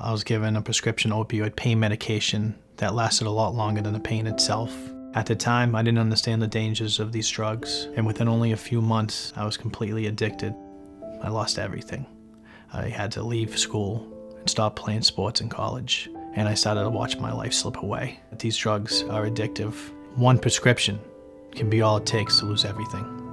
I was given a prescription opioid pain medication that lasted a lot longer than the pain itself. At the time, I didn't understand the dangers of these drugs, and within only a few months, I was completely addicted. I lost everything. I had to leave school and stop playing sports in college, and I started to watch my life slip away. These drugs are addictive. One prescription can be all it takes to lose everything.